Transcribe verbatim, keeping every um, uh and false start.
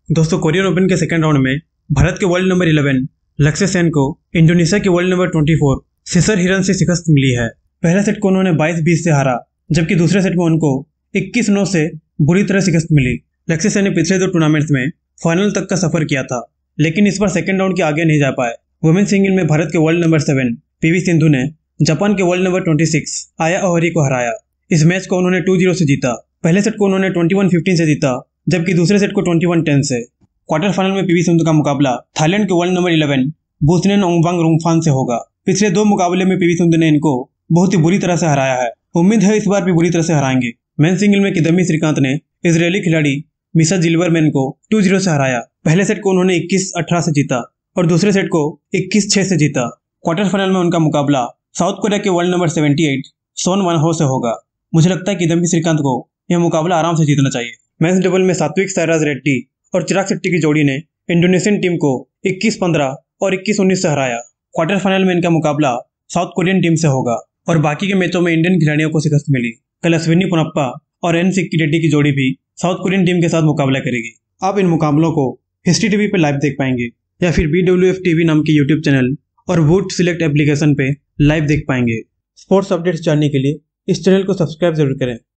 दोस्तों, Korean Open के second round में भारत के वर्ल्ड नंबर इलेवन लक्ष्य सेन को इंडोनेशिया के वर्ल्ड नंबर चौबीस सीसर हिरन से शिकस्त मिली है। पहले सेट को उन्होंने बाईस बीस से हारा, जबकि दूसरे सेट में उनको इक्कीस नौ से बुरी तरह शिकस्त मिली। लक्ष्य सेन ने पिछले दो टूर्नामेंट्स में फाइनल तक का सफर किया था, लेकिन इस बार सेकंड राउंड के आगे नहीं जा पाए। वुमेन सिंगल में भारत के world number seven PV Sindhu ने जापान के वर्ल्ड नंबर छब्बीस आया ओहरी को हराया। इस मैच को उन्होंने टू जीरो से जीता। पहले सेट को उन्होंने इक्कीस पंद्रह से जीता, जबकि दूसरे सेट को इक्कीस दस से। क्वार्टर फाइनल में पीवी सिंधु का मुकाबला थाईलैंड के world number eleven Busanan Ongbamrungphan से होगा। पिछले दो मुकाबले में पीवी सिंधु ने इनको बहुत ही बुरी तरह से हराया है। उम्मीद है इस बार भी बुरी तरह से हराएंगे। मेन सिंगल में किदम्बी श्रीकांत ने इजरायली खिलाड़ी मिशा जिल्बरमैन को टू जीरो से हराया। पहले सेट को उन्होंने इक्कीस अठारह से जीता और दूसरे सेट को इक्कीस छह से जीता। क्वार्टर फाइनल में उनका मुकाबला साउथ कोरिया के वर्ल्ड नंबर अठहत्तर सोन वन हो से होगा। मुझे लगता है कि किदम्बी श्रीकांत को यह मुकाबला आराम से जीतना चाहिए। मेंस डबल में सात्विक साईराज रेड्डी और चिराग शेट्टी की जोड़ी ने इंडोनेशियन टीम को इक्कीस पंद्रह और इक्कीस उन्नीस से हराया। क्वार्टर फाइनल में इनका मुकाबला साउथ कोरियन टीम से होगा और बाकी के मैचों में इंडियन खिलाड़ियों को शिकस्त मिली। कल अश्विनी पोनप्पा और एन सिक्की रेड्डी की जोड़ी भी साउथ कोरियन टीम के साथ मुकाबला करेगी। आप इन मुकाबलों को हिस्ट्री टीवी पे लाइव देख पाएंगे या फिर बी डब्ल्यू एफ टीवी नाम के यूट्यूब चैनल और वूट सिलेक्ट एप्लीकेशन पे लाइव देख पाएंगे। स्पोर्ट्स अपडेट्स जानने के लिए इस चैनल को सब्सक्राइब जरूर करें।